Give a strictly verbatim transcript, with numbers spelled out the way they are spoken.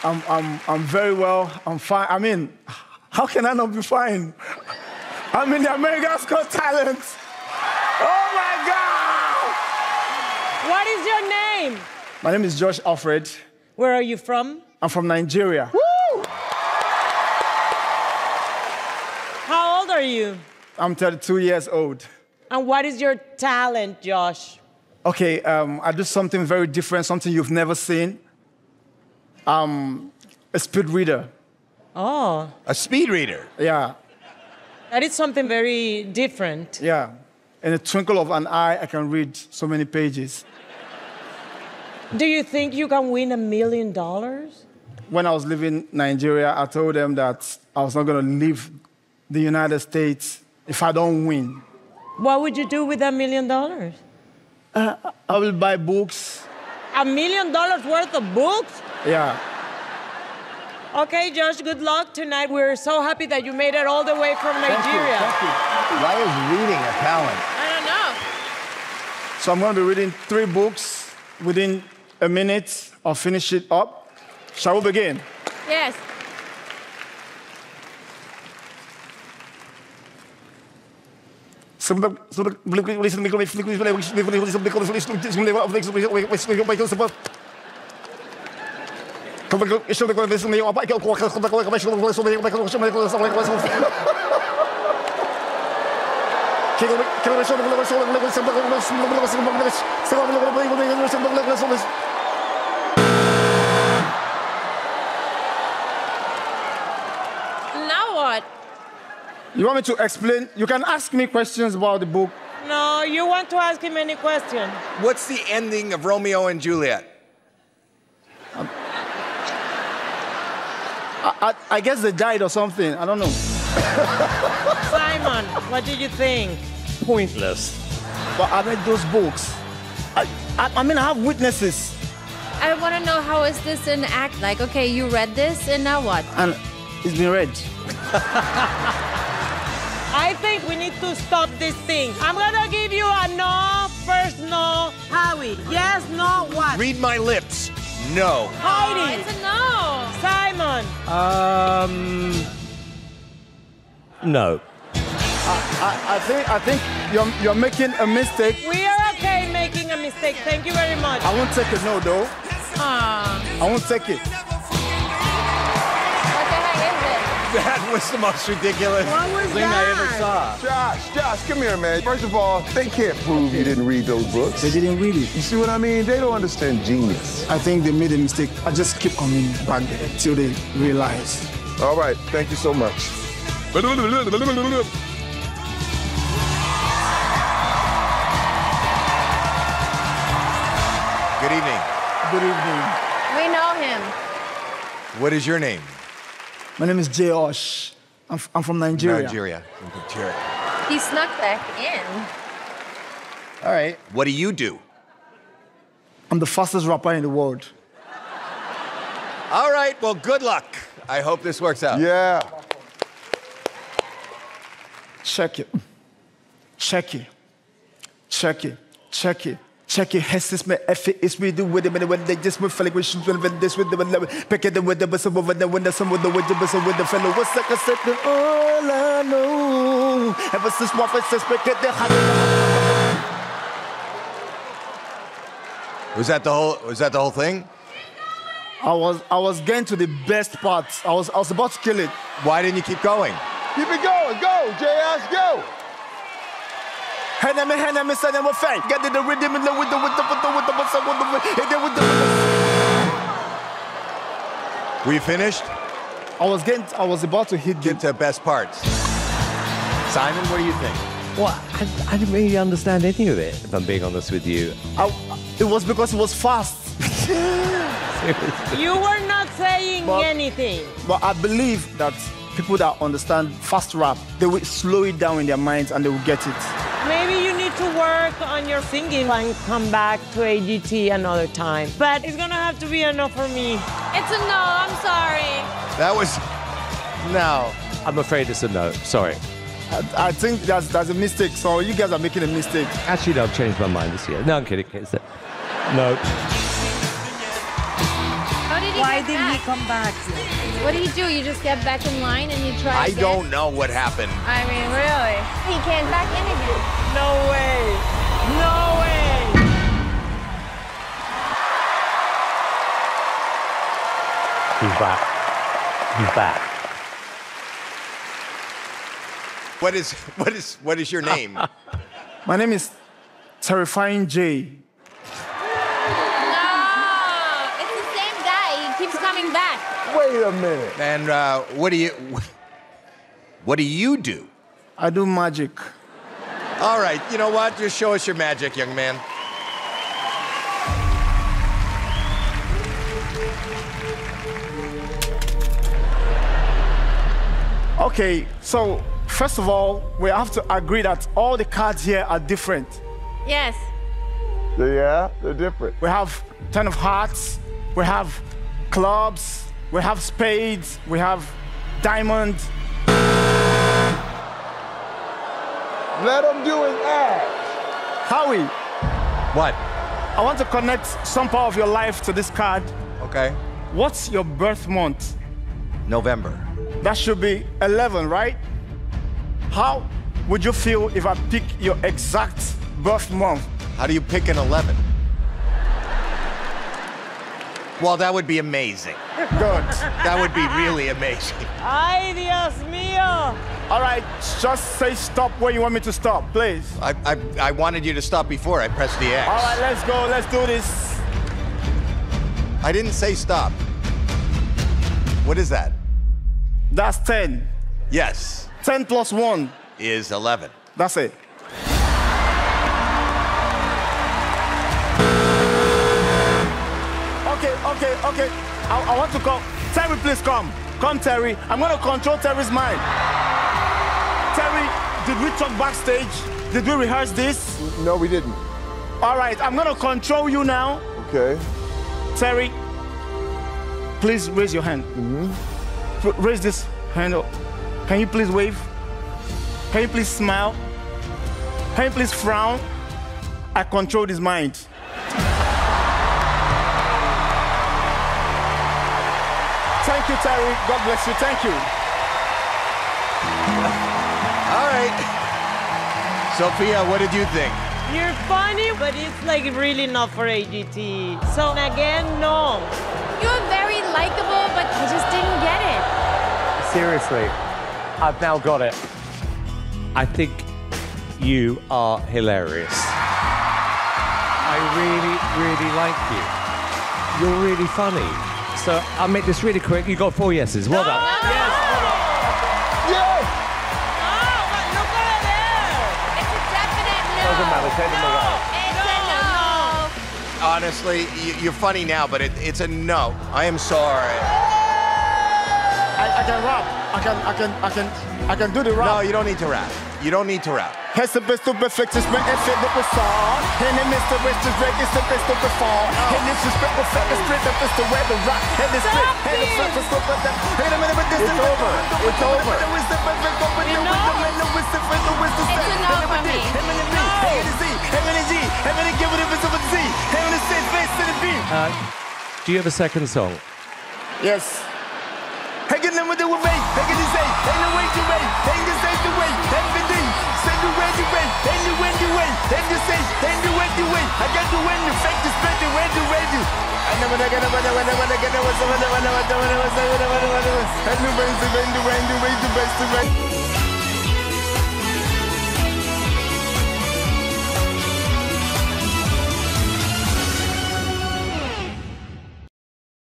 I'm, I'm, I'm very well. I'm fine. I mean, how can I not be fine? I'm in the America's Got Talent. Oh, my God! What is your name? My name is Josh Alfred. Where are you from? I'm from Nigeria. Woo! How old are you? I'm thirty-two years old. And what is your talent, Josh? Okay, um, I do something very different, something you've never seen. Um, a speed reader. Oh. A speed reader? Yeah. That is something very different. Yeah. In a twinkle of an eye, I can read so many pages. Do you think you can win a million dollars? When I was leaving Nigeria, I told them that I was not going to leave the United States if I don't win. What would you do with a million dollars? Uh, I will buy books. A million dollars worth of books? Yeah. Okay, Josh, good luck tonight. We're so happy that you made it all the way from Nigeria. Thank you, thank you. Why is reading a talent? I don't know. So I'm going to be reading three books within a minute. I'll finish it up. Shall we begin? Yes. Now what? You want me to explain? You can ask me questions about the book. No, you want to ask him any question. What's the ending of Romeo and Juliet? Um, I, I, I guess they died or something. I don't know. Simon, what did you think? Pointless. But I read those books. I, I, I mean, I have witnesses. I want to know, how is this an act? Like, okay, you read this, and now what? And it's been read. I think we need to stop this thing. I'm gonna give you a no, first no. Howie, yes, no, what? Read my lips. No. Heidi. Oh, it's a no. Simon. Um. No. I, I, I think I think you're you're making a mistake. We are okay making a mistake. Thank you very much. I won't take a no though. Aww. I won't take it. What the heck is it? That was the most ridiculous What was thing that? I ever saw. Josh, Josh, come here, man. First of all, they can't prove you didn't read those books. They didn't read it. You see what I mean? They don't understand genius. I think they made a mistake. I just keep coming back there till they realize. All right, thank you so much. Good evening. Good evening. We know him. What is your name? My name is Josh. I'm, f I'm from Nigeria. Nigeria. From Nigeria. He snuck back in. All right. What do you do? I'm the fastest rapper in the world. All right. Well, good luck. I hope this works out. Yeah. Check it. Check it. Check it. Check it. Check it. Hesses me F it. It's we do with them and when they just move like we should when this with them pick it with the bus over the window some with the with the bus with the fellow. What's like I said all I know. Ever since my first suspect the Was that the whole was that the whole thing? I was I was getting to the best part. I was I was about to kill it. Why didn't you keep going? Keep it going. Go, J S, go. Hand me, hand me, send them a fang. Get the rhythm in the with the with the with the with the with the with the with the. Were you finished? I was getting. I was about to hit Get the to best parts. Simon, what do you think? Well, I, I didn't really understand any of it, if I'm being honest with you. I, it was because it was fast. Seriously. You were not saying But- anything. But I believe that people that understand fast rap, they will slow it down in their minds and they will get it. Maybe you need to work on your singing and come back to A G T another time. But it's gonna have to be enough for me. It's a no, I'm sorry. That was no. I'm afraid it's a no. Sorry. I, I think that's, that's a mistake. So you guys are making a mistake. Actually, no, I've changed my mind this year. No, I'm kidding. It's a, no. How did did he Why get didn't he back? come back? What do you do? You just get back in line and you try I again? don't know what happened. I mean, really? He came back in again. No way. No way. He's back. He's back. What is what is what is your name? My name is Terrifying J. No, it's the same guy. He keeps coming back. Wait a minute. And uh, what do you what do you do? I do magic. All right, you know what? Just show us your magic, young man. Okay, so first of all, we have to agree that all the cards here are different. Yes. Yeah, they're different. We have ten of hearts, we have clubs, we have spades, we have diamond. Let him do his act. Howie, What? I want to connect some part of your life to this card. Okay. What's your birth month? November. That should be eleven, right? How would you feel if I pick your exact birth month? How do you pick an eleven? Well, that would be amazing. Good. That would be really amazing. Ay, Dios mío. All right, just say stop where you want me to stop, please. I, I, I wanted you to stop before I pressed the X. All right, let's go. Let's do this. I didn't say stop. What is that? That's ten. Yes, ten plus one. is eleven. That's it. Okay, okay, okay. I, I want to come. Terry, please come. Come, Terry. I'm going to control Terry's mind. Terry, did we talk backstage? Did we rehearse this? No, we didn't. All right, I'm going to control you now. Okay. Terry, please raise your hand. Mm-hmm. Raise this hand up. Can you please wave? Can you please smile? Can you please frown? I control his mind. Thank you, Terry. God bless you. Thank you. All right. Sophia, what did you think? You're funny, but it's like really not for A G T. So again, no. You're very likable, but I just didn't get it. Seriously, I've now got it. I think you are hilarious. I really, really like you. You're really funny. So I'll make this really quick. You got four yeses. Well done. Yes, Yes! Oh, but look over there. It's a definite no. Doesn't matter. Take them away. It's a no. Honestly, y- you're funny now, but it, it's a no. I am sorry. I, I can rap. I can, I can, I can, I can do the rap. No, you don't need to rap. You don't need to rap. It's the best of perfectness, man, and fit the facade. And the Mister Rich is great, it's the best of the fall. And this is respect, respect, the split, the fist, the weather rock. And the split, and the flip, the slip, the down. And the minute, but this is over. It's over. The wisdom, perfect, open the wisdom, and the wisdom, and the wisdom. It's a no for me. And the B, and the Z, and the G, and the give it a bit of a Z. And the same face to the B. Uh, do you have a second song? Yes. Hanging them with the way, hanging the say, and the way to way, and the say the way, and the D, send the way the way, and the way the way, and the say, and the way the way. I got the way the fake the spread the way the way the. I never get it, when I when I when I get it, when I when I when I when I when I when I when I when I when I when I when I when I when I when I when I when I when I when I